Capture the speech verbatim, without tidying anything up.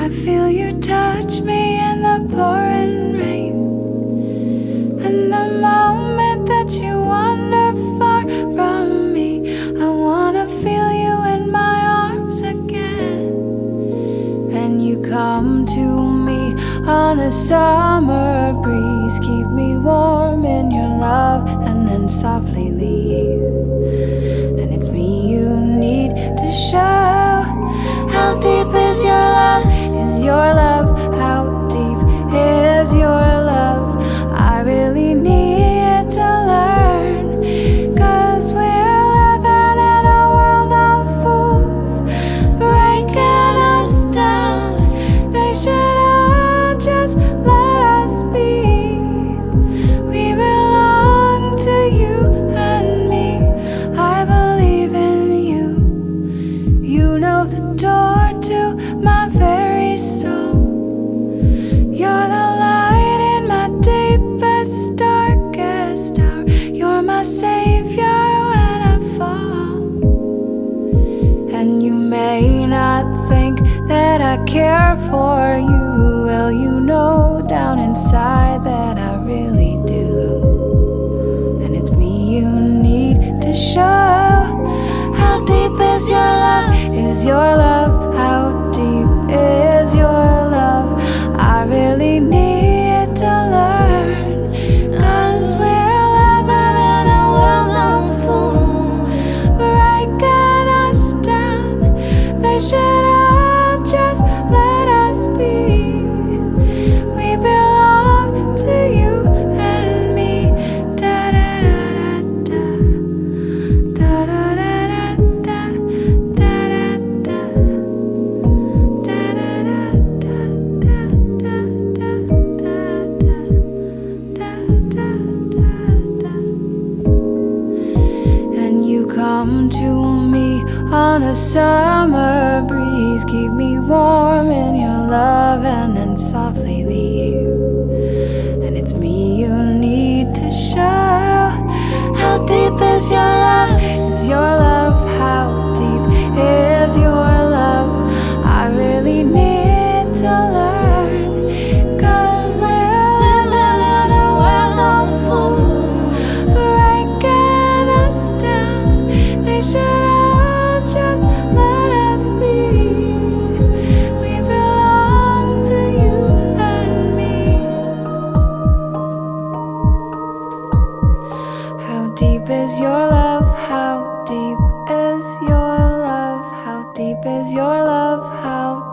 I feel you touch me in the pouring rain, and the moment that you wander far from me, I wanna feel you in my arms again. And you come to me on a summer breeze, keep me warm in your love, and then softly leave. And it's me you need to show. How deep is your love? Is your love? How deep is your love? I really need to learn, 'cause we're living in a world of fools, breaking us down. They should all just let us be. We belong to you and me. I believe in you. You know the door to my very soul. You're the light in my deepest, darkest hour. You're my savior when I fall. And you may not think that I care for you. Well, you know down inside that I really do. And it's me you need to show. How deep is your love? Is your love? How deep is your love? I really need to learn, 'cause we're living in a world of fools, breaking us down. They should all just let us be. We belong to you and me. Da da da da da da da da da da da da. And you come to me on a summer breeze, keep me warm in your love, and then softly leave. And it's me you need to show. How deep is your love? Is your love? How deep is your love? I really need to learn, 'cause we're living in a world of fools, breaking us down. They should all just let us be. We belong to you and me. How deep is your love? How deep is your love? How deep is your love? How